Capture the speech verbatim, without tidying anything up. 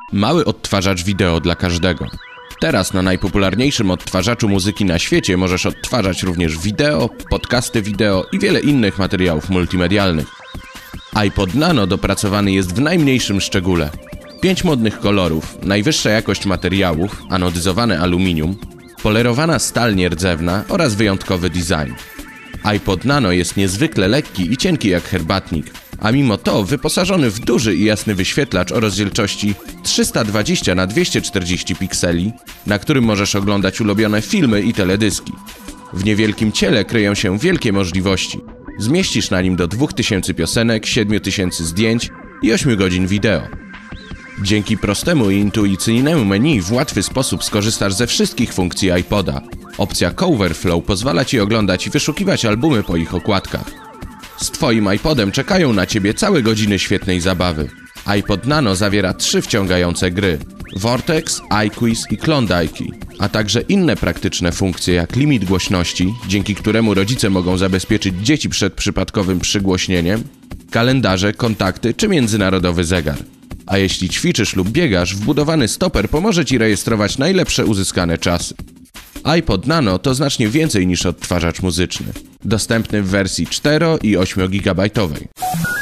Mały odtwarzacz wideo dla każdego. Teraz na najpopularniejszym odtwarzaczu muzyki na świecie możesz odtwarzać również wideo, podcasty wideo i wiele innych materiałów multimedialnych. iPod Nano dopracowany jest w najmniejszym szczególe. Pięć modnych kolorów, najwyższa jakość materiałów, anodyzowane aluminium, polerowana stal nierdzewna oraz wyjątkowy design. iPod Nano jest niezwykle lekki i cienki jak herbatnik, a mimo to wyposażony w duży i jasny wyświetlacz o rozdzielczości trzysta dwadzieścia na dwieście czterdzieści pikseli, na którym możesz oglądać ulubione filmy i teledyski. W niewielkim ciele kryją się wielkie możliwości. Zmieścisz na nim do dwóch tysięcy piosenek, siedmiu tysięcy zdjęć i ośmiu godzin wideo. Dzięki prostemu i intuicyjnemu menu w łatwy sposób skorzystasz ze wszystkich funkcji iPoda. Opcja Coverflow pozwala Ci oglądać i wyszukiwać albumy po ich okładkach. Z Twoim iPodem czekają na Ciebie całe godziny świetnej zabawy. iPod Nano zawiera trzy wciągające gry: Vortex, iQuiz i Klondike, a także inne praktyczne funkcje jak limit głośności, dzięki któremu rodzice mogą zabezpieczyć dzieci przed przypadkowym przygłośnieniem, kalendarze, kontakty czy międzynarodowy zegar. A jeśli ćwiczysz lub biegasz, wbudowany stoper pomoże Ci rejestrować najlepsze uzyskane czasy. iPod Nano to znacznie więcej niż odtwarzacz muzyczny. Dostępny w wersji cztero i ośmiogigabajtowej.